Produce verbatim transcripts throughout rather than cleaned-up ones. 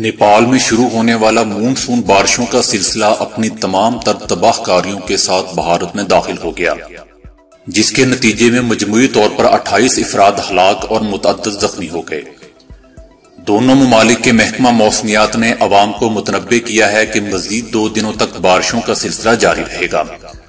نیپال میں شروع ہونے والا مونسون بارشوں کا سلسلہ اپنی تمام تر تباہ کاریوں کے ساتھ بھارت میں داخل ہو گیا، جس کے نتیجے میں مجموعی طور پر اٹھائیس افراد ہلاک اور متعدد زخمی ہو گئے۔ دونوں ممالک کے محکمہ موسمیات نے عوام کو متنبع کیا ہے کہ مزید دو دنوں تک بارشوں کا سلسلہ جاری رہے گا،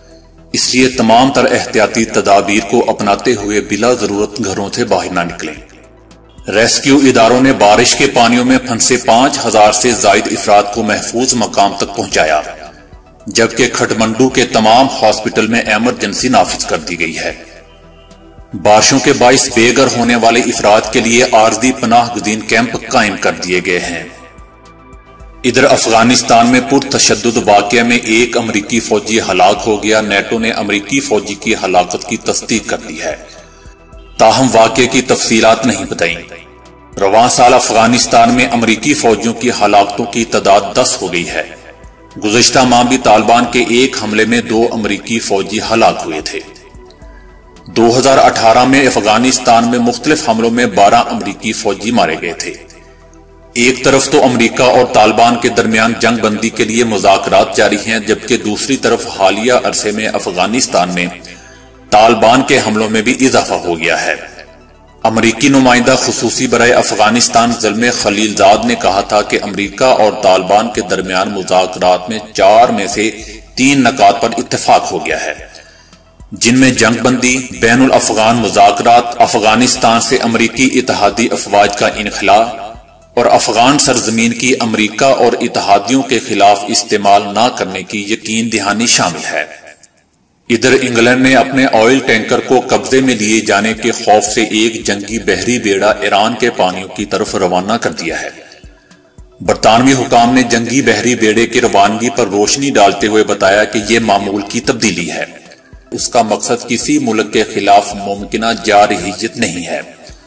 اس لیے تمام تر احتیاطی تدابیر کو اپناتے ہوئے بلا ضرورت گھروں سے باہر نہ نکلیں۔ ریسکیو اداروں نے بارش کے پانیوں میں پھنسے پانچ ہزار سے زائد افراد کو محفوظ مقام تک پہنچایا، جبکہ کھٹمنڈو کے تمام ہاسپٹل میں ایمرجنسی نافذ کر دی گئی ہے۔ بارشوں کے باعث بے گھر ہونے والے افراد کے لیے عارضی پناہ گزین کیمپ قائم کر دیے گئے ہیں۔ ادھر افغانستان میں پرتشدد واقعہ میں ایک امریکی فوجی ہلاک ہو گیا۔ نیٹو نے امریکی فوجی کی ہلاکت کی تصدیق کر دی ہے، تاہم واقعے کی تفصیلات نہیں بتائیں۔ رواں سال افغانستان میں امریکی فوجیوں کی ہلاکتوں کی تعداد دس ہو گئی ہے۔ گزشتہ ماہ بھی طالبان کے ایک حملے میں دو امریکی فوجی ہلاک ہوئے تھے۔ دو ہزار اٹھارہ میں افغانستان میں مختلف حملوں میں بارہ امریکی فوجی مارے گئے تھے۔ ایک طرف تو امریکہ اور طالبان کے درمیان جنگ بندی کے لیے مذاکرات جاری ہیں، جبکہ دوسری طرف حالیہ عرصے میں افغانستان میں طالبان کے حملوں میں بھی اضافہ ہو گیا ہے۔ امریکی نمائندہ خصوصی برائے افغانستان زلمے خلیل زاد نے کہا تھا کہ امریکہ اور طالبان کے درمیان مذاکرات میں چار میں سے تین نکات پر اتفاق ہو گیا ہے، جن میں جنگ بندی، بین الافغان مذاکرات، افغانستان سے امریکی اتحادی افواج کا انخلاء اور افغان سرزمین کی امریکہ اور اتحادیوں کے خلاف استعمال نہ کرنے کی یقین دہانی شامل ہے۔ ادھر انگلینڈ نے اپنے آئل ٹینکر کو قبضے میں لیے جانے کے خوف سے ایک جنگی بحری بیڑا ایران کے پانیوں کی طرف روانہ کر دیا ہے۔ برطانوی حکام نے جنگی بحری بیڑے کی روانگی پر روشنی ڈالتے ہوئے بتایا کہ یہ معمول کی تبدیلی ہے، اس کا مقصد کسی ملک کے خلاف ممکنہ جارحیت نہیں ہے۔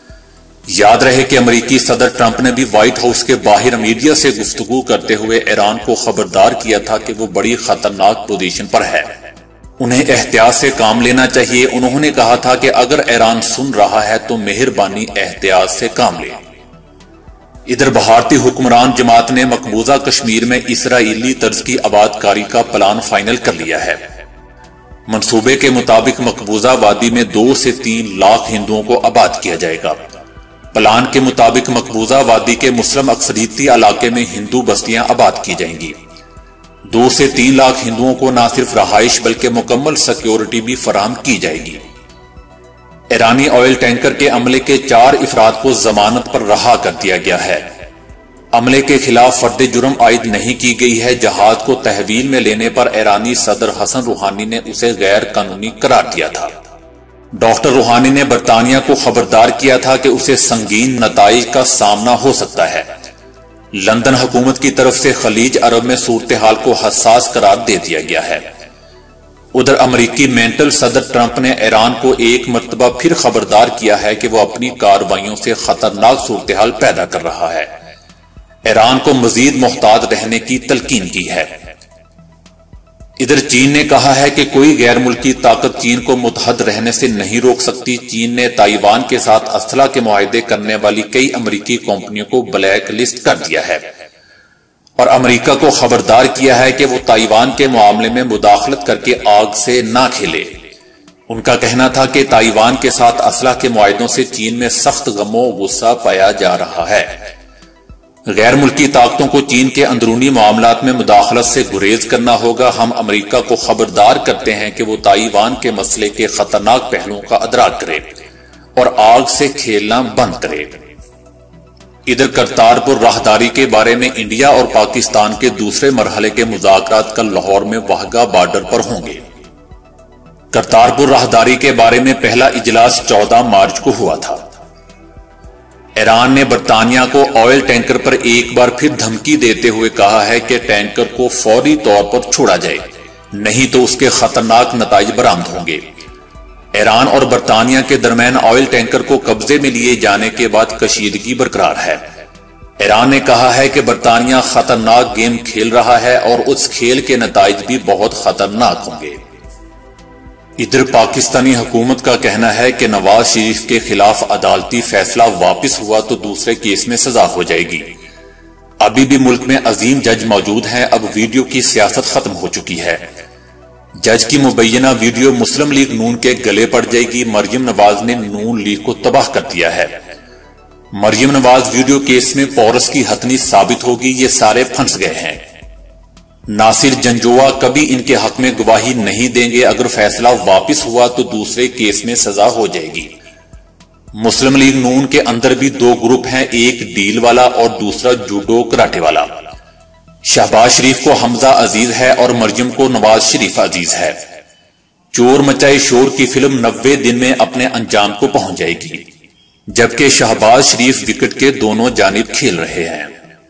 یاد رہے کہ امریکی صدر ٹرمپ نے بھی وائٹ ہاؤس کے باہر میڈیا سے گفتگو کرتے ہوئے ایران کو خبردار کیا تھا کہ وہ بڑی خطرناک پوزیشن پر ہے، انہیں احتیاط سے کام لینا چاہیے۔ انہوں نے کہا تھا کہ اگر ایران سن رہا ہے تو مہربانی احتیاط سے کام لے۔ ادھر بھارتی حکمران جماعت نے مقبوضہ کشمیر میں اسرائیلی طرز کی آباد کاری کا پلان فائنل کر لیا ہے۔ منصوبے کے مطابق مقبوضہ وادی میں دو سے تین لاکھ ہندوؤں کو آباد کیا جائے گا۔ پلان کے مطابق مقبوضہ وادی کے مسلم اکثریتی علاقے میں ہندو بستیاں آباد کی جائیں گی۔ دو سے تین لاکھ ہندوؤں کو نہ صرف رہائش بلکہ مکمل سیکیورٹی بھی فراہم کی جائے گی۔ ایرانی آئل ٹینکر کے عملے کے چار افراد کو ضمانت پر رہا کر دیا گیا ہے۔ عملے کے خلاف فرد جرم عائد نہیں کی گئی ہے۔ جہاز کو تحویل میں لینے پر ایرانی صدر حسن روحانی نے اسے غیر قانونی قرار دیا تھا۔ ڈاکٹر روحانی نے برطانیہ کو خبردار کیا تھا کہ اسے سنگین نتائج کا سامنا ہو سکتا ہے۔ لندن حکومت کی طرف سے خلیج عرب میں صورتحال کو حساس قرار دے دیا گیا ہے۔ ادھر امریکی مینٹل صدر ٹرمپ نے ایران کو ایک مرتبہ پھر خبردار کیا ہے کہ وہ اپنی کارروائیوں سے خطرناک صورتحال پیدا کر رہا ہے۔ ایران کو مزید محتاط رہنے کی تلقین کی ہے۔ ادھر چین نے کہا ہے کہ کوئی غیر ملکی طاقت چین کو متحد رہنے سے نہیں روک سکتی۔ چین نے تائیوان کے ساتھ اسلحہ کے معاہدے کرنے والی کئی امریکی کمپنیوں کو بلیک لسٹ کر دیا ہے اور امریکہ کو خبردار کیا ہے کہ وہ تائیوان کے معاملے میں مداخلت کر کے آگ سے نہ کھیلے۔ ان کا کہنا تھا کہ تائیوان کے ساتھ اسلحہ کے معاہدوں سے چین میں سخت غم و غصہ پایا جا رہا ہے۔ غیر ملکی طاقتوں کو چین کے اندرونی معاملات میں مداخلت سے گریز کرنا ہوگا۔ ہم امریکہ کو خبردار کرتے ہیں کہ وہ تائیوان کے مسئلے کے خطرناک پہلوؤں کا ادراک کرے اور آگ سے کھیلنا بند کرے۔ ادھر کرتارپور راہداری کے بارے میں انڈیا اور پاکستان کے دوسرے مرحلے کے مذاکرات کل لاہور میں واہگہ بارڈر پر ہوں گے۔ کرتارپور راہداری کے بارے میں پہلا اجلاس چودہ مارچ کو ہوا تھا۔ ایران نے برطانیہ کو آئل ٹینکر پر ایک بار پھر دھمکی دیتے ہوئے کہا ہے کہ ٹینکر کو فوری طور پر چھوڑا جائے، نہیں تو اس کے خطرناک نتائج برآمد ہوں گے۔ ایران اور برطانیہ کے درمیان آئل ٹینکر کو قبضے میں لیے جانے کے بعد کشیدگی برقرار ہے۔ ایران نے کہا ہے کہ برطانیہ خطرناک گیم کھیل رہا ہے اور اس کھیل کے نتائج بھی بہت خطرناک ہوں گے۔ ادھر پاکستانی حکومت کا کہنا ہے کہ نواز شریف کے خلاف عدالتی فیصلہ واپس ہوا تو دوسرے کیس میں سزا ہو جائے گی۔ ابھی بھی ملک میں عظیم جج موجود ہیں، اب ویڈیو کی سیاست ختم ہو چکی ہے۔ جج کی مبینہ ویڈیو مسلم لیگ نون کے گلے پڑ جائے گی۔ مریم نواز نے نون لیگ کو تباہ کر دیا ہے۔ مریم نواز ویڈیو کیس میں پورس کی ہتھنی ثابت ہوگی، یہ سارے پھنس گئے ہیں۔ ناصر جنجوعہ کبھی ان کے حق میں گواہی نہیں دیں گے، اگر فیصلہ واپس ہوا تو دوسرے کیس میں سزا ہو جائے گی۔ مسلم لیگ نون کے اندر بھی دو گروپ ہیں، ایک ڈیل والا اور دوسرا جوڈو کراٹے والا۔ شہباز شریف کو حمزہ عزیز ہے اور مریم کو نواز شریف عزیز ہے۔ چور مچائے شور کی فلم نوے دن میں اپنے انجام کو پہنچ جائے گی، جبکہ شہباز شریف وکٹ کے دونوں جانب کھیل رہے ہیں۔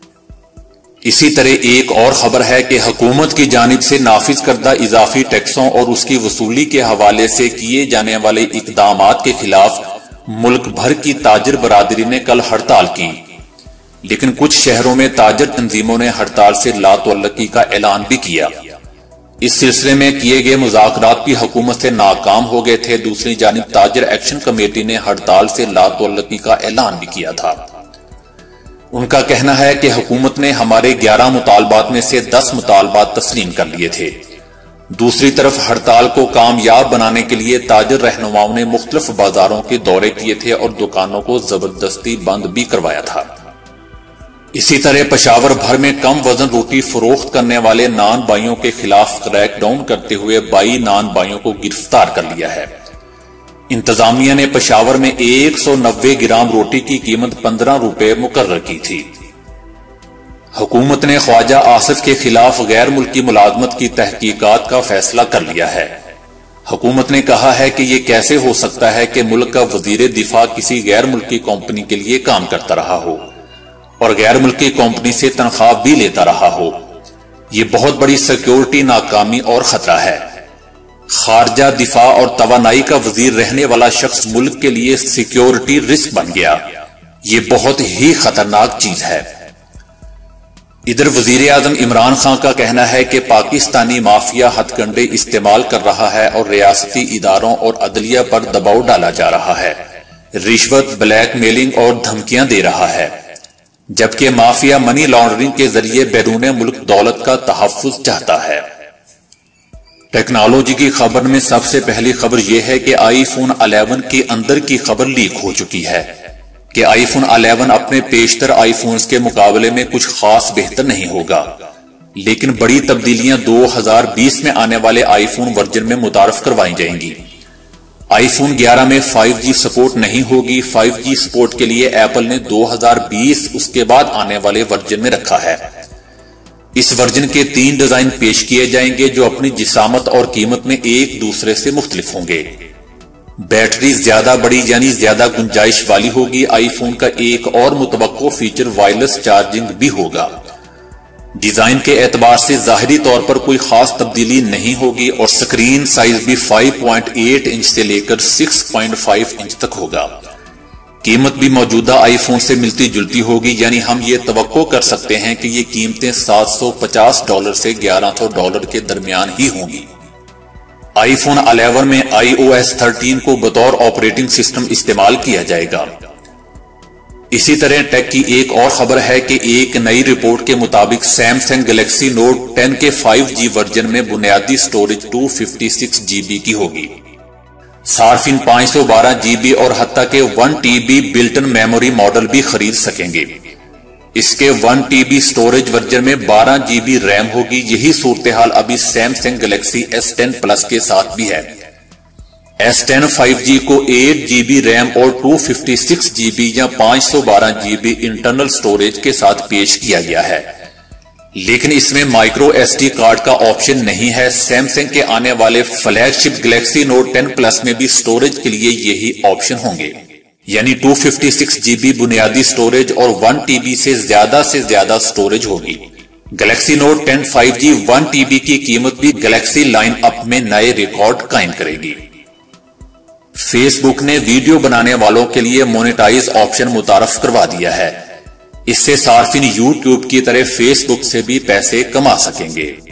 اسی طرح ایک اور خبر ہے کہ حکومت کی جانب سے نافذ کردہ اضافی ٹیکسوں اور اس کی وصولی کے حوالے سے کیے جانے والے اقدامات کے خلاف ملک بھر کی تاجر برادری نے کل ہڑتال کی، لیکن کچھ شہروں میں تاجر تنظیموں نے ہڑتال سے لا تعلقی کا اعلان بھی کیا۔ اس سلسلے میں کیے گئے مذاکرات بھی حکومت سے ناکام ہو گئے تھے۔ دوسری جانب تاجر ایکشن کمیٹی نے ہڑتال سے لا تعلقی کا اعلان بھی کیا تھا۔ ان کا کہنا ہے کہ حکومت نے ہمارے گیارہ مطالبات میں سے دس مطالبات تسلیم کر لیے تھے۔ دوسری طرف ہڑتال کو کامیاب بنانے کے لیے تاجر رہنماؤں نے مختلف بازاروں کے دورے کیے تھے اور دکانوں کو زبردستی بند بھی کروایا تھا۔ اسی طرح پشاور بھر میں کم وزن روٹی فروخت کرنے والے نان بائیوں کے خلاف کریک ڈاؤن کرتے ہوئے بائی نان بائیوں کو گرفتار کر لیا ہے۔ انتظامیہ نے پشاور میں ایک سو نوے گرام روٹی کی قیمت پندرہ روپے مقرر کی تھی۔ حکومت نے خواجہ آصف کے خلاف غیر ملکی ملازمت کی تحقیقات کا فیصلہ کر لیا ہے۔ حکومت نے کہا ہے کہ یہ کیسے ہو سکتا ہے کہ ملک کا وزیر دفاع کسی غیر ملکی کمپنی کے لیے کام کرتا رہا ہو اور غیر ملکی کمپنی سے تنخواہ بھی لیتا رہا ہو۔ یہ بہت بڑی سیکیورٹی ناکامی اور خطرہ ہے۔ خارجہ، دفاع اور توانائی کا وزیر رہنے والا شخص ملک کے لیے سیکیورٹی رسک بن گیا۔ یہ بہت ہی خطرناک چیز ہے۔ ادھر وزیر اعظم عمران خان کا کہنا ہے کہ پاکستانی مافیا ہتھ کنڈے استعمال کر رہا ہے اور ریاستی اداروں اور عدلیہ پر دباؤ ڈالا جا رہا ہے، رشوت، بلیک میلنگ اور دھمکیاں دے رہا ہے، جبکہ مافیا منی لانڈرنگ کے ذریعے بیرون ملک دولت کا تحفظ چاہتا ہے۔ ٹیکنالوجی کی خبر میں سب سے پہلی خبر یہ ہے کہ آئی فون الیون کے اندر کی خبر لیک ہو چکی ہے کہ آئی فون الیون اپنے پیشتر آئی فونز کے مقابلے میں کچھ خاص بہتر نہیں ہوگا، لیکن بڑی تبدیلیاں دو ہزار بیس میں آنے والے آئی فون ورژن میں متعارف کروائی جائیں گی۔ آئی فون گیارہ میں فائیو جی سپورٹ نہیں ہوگی۔ فائیو جی سپورٹ کے لیے ایپل نے دو ہزار بیس اس کے بعد آنے والے ورژن میں رکھا ہے۔ اس ورژن کے تین ڈیزائن پیش کیے جائیں گے جو اپنی جسامت اور قیمت میں ایک دوسرے سے مختلف ہوں گے۔ بیٹری زیادہ بڑی یعنی زیادہ گنجائش والی ہوگی۔ آئی فون کا ایک اور متوقع فیچر وائرلیس چارجنگ بھی ہوگا۔ ڈیزائن کے اعتبار سے ظاہری طور پر کوئی خاص تبدیلی نہیں ہوگی اور سکرین سائز بھی پانچ پوائنٹ آٹھ انچ سے لے کر چھ پوائنٹ پانچ انچ تک ہوگا۔ قیمت بھی موجودہ آئی فون سے ملتی جلتی ہوگی، یعنی ہم یہ توقع کر سکتے ہیں کہ یہ قیمتیں سات سو پچاس ڈالر سے گیارہ سو ڈالر کے درمیان ہی ہوں گی۔ آئی فون الیون میں آئی او ایس تھرٹین کو بطور آپریٹنگ سسٹم استعمال کیا جائے گا۔ اسی طرح ٹیک کی ایک اور خبر ہے کہ ایک نئی رپورٹ کے مطابق سیمسنگ گلیکسی نوٹ ٹین کے فائیو جی ورژن میں بنیادی سٹوریج دو سو چھپن جی بی کی ہوگی۔ صارفین پانچ سو بارہ جی بی اور حتیٰ کہ one T B built-in memory model بھی خرید سکیں گے۔ اس کے one T B storage version میں بارہ جی بی ریم ہوگی۔ یہی صورتحال ابھی Samsung Galaxy S ten plus کے ساتھ بھی ہے۔ ایس ٹین فائیو جی کو آٹھ جی بی ریم اور دو سو چھپن جی بی یا پانچ سو بارہ جی بی انٹرنل سٹوریج کے ساتھ پیش کیا گیا ہے، لیکن اس میں مائکرو ایس ڈی کارڈ کا آپشن نہیں ہے۔ سیمسنگ کے آنے والے flagship Galaxy Note ten plus میں بھی سٹوریج کے لیے یہی آپشن ہوں گے، یعنی دو سو چھپن جی بی بنیادی سٹوریج اور ون ٹی بی سے زیادہ سے زیادہ سٹوریج ہوگی۔ Galaxy Note ten five G one T B کی قیمت بھی گلیکسی لائن اپ میں نئے ریکارڈ قائم کرے گی۔ فیس بک نے ویڈیو بنانے والوں کے لیے مونیٹائز آپشن متعارف کروا دیا ہے۔ اس سے صارفین یوٹیوب کی طرح فیس بک سے بھی پیسے کما سکیں گے۔